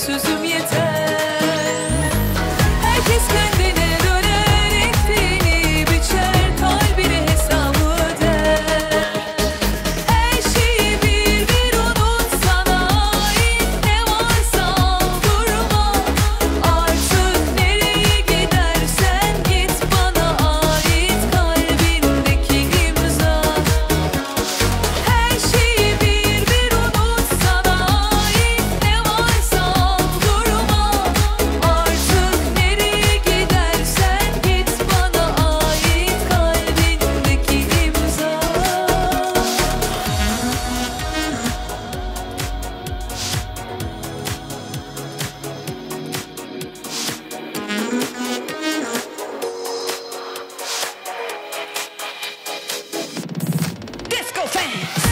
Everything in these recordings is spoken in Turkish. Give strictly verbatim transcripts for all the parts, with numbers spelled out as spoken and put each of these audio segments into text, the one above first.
sözüm yeter. Herkes kendine döner, ektiğini biçer, kalbine hesabı öder. Her şeyi bir bir unut, sana ait ne varsa al, durma. Artık nereye gidersen git, bana ait kalbindeki imza. Her şeyi bir bir unut, sana ait ne varsa al, durma. Artık nereye gidersen git, bana ait kalbindeki imza. Disco fans.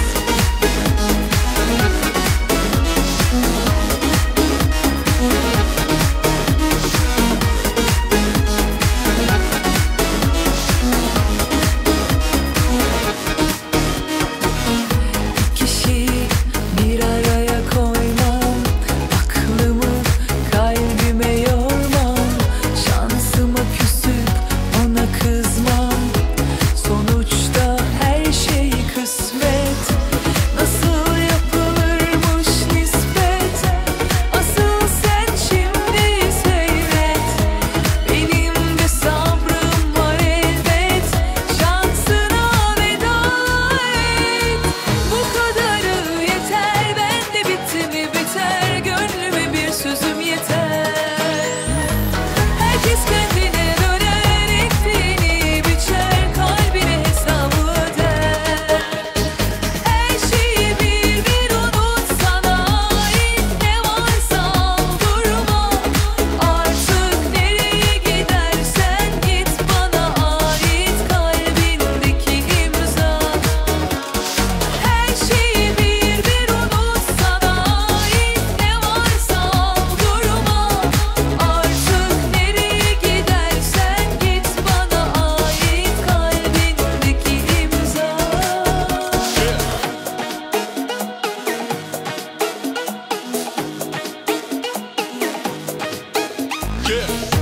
Kişiyi bir araya koymam, aklımı kalbime yormam, şansıma küsüp ona kızmam. Sonuçta her şey kısmet, nasıl yapılırmış nispet. Asıl sen şimdi seyret, benim de sabrım var elbet. Şansına veda et, bu kadarı yeter. Bende bitti mi biter, gönlüme bir sözüm yeter. Herkes kendine döner, ektiğini biçer, kalbine hesabı öder. Her şeyi bir bir unut, sana ait ne varsa al, durma. Artık nereye gidersen git, bana ait kalbindeki imza. Her şeyi bir bir unut, sana ait ne varsa al, durma. Artık nereye gidersen git, bana ait kalbindeki imza. Yeah.